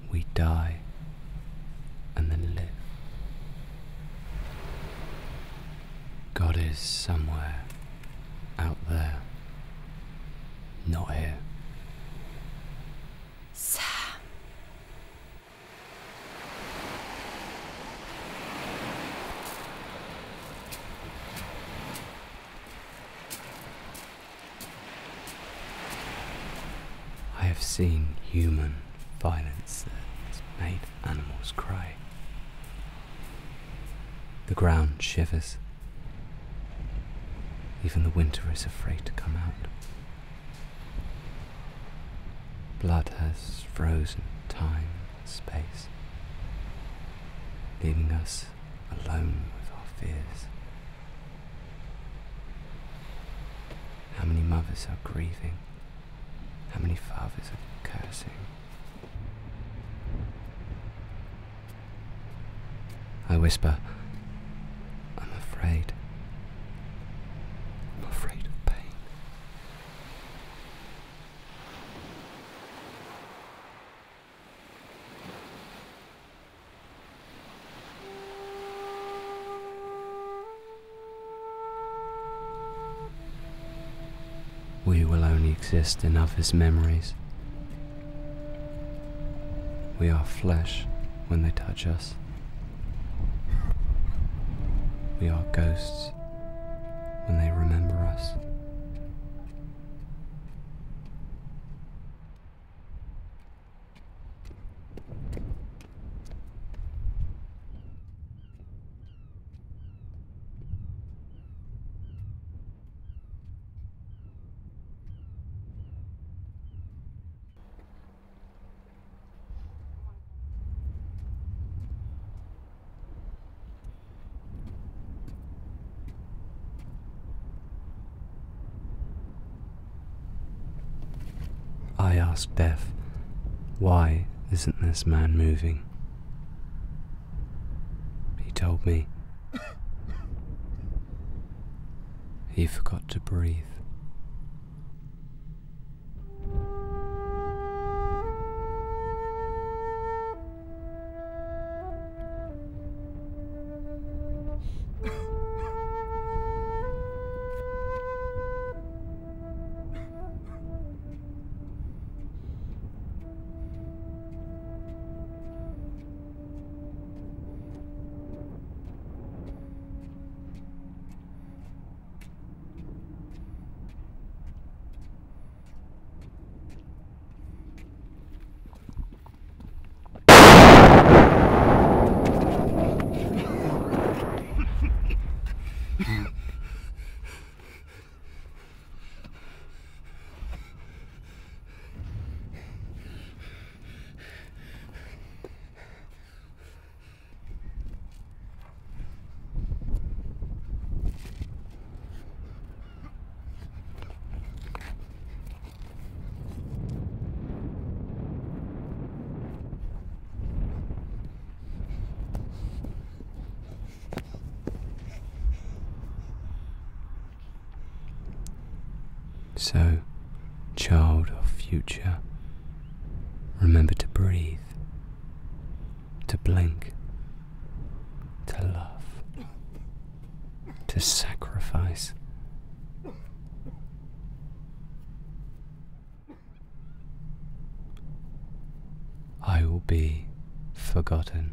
we die and then live. God is somewhere out there, not here. Sam. I have seen human violence that's made animals cry. The ground shivers. Even the winter is afraid to come out. Blood has frozen time and space, leaving us alone with our fears. How many mothers are grieving? How many fathers are cursing? I whisper, I'm afraid. I'm afraid of pain. We will only exist in others' memories. We are flesh when they touch us. We are ghosts when they remember us. I asked Death, why isn't this man moving? He told me he forgot to breathe. So, child of future, remember to breathe, to blink, to love, to sacrifice. I will be forgotten,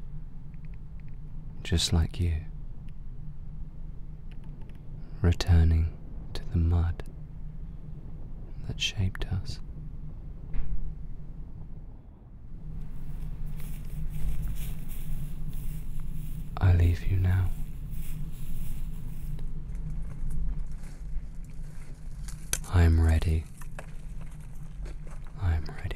just like you, returning to the mud that shaped us. I leave you now. I am ready. I am ready.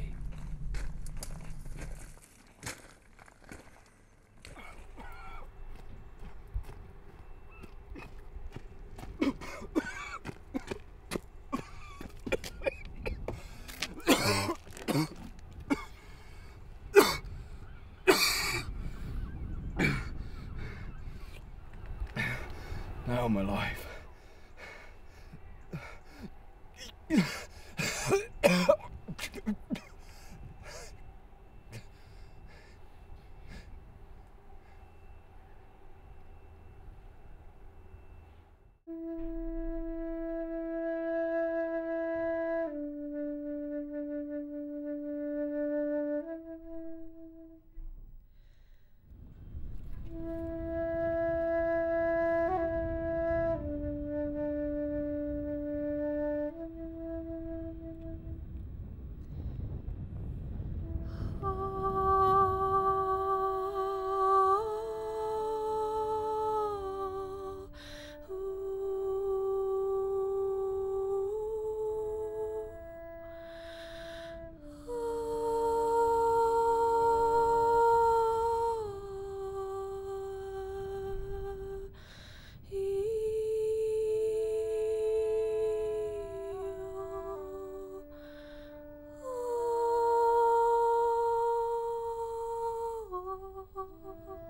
Now I'm alive. Oh.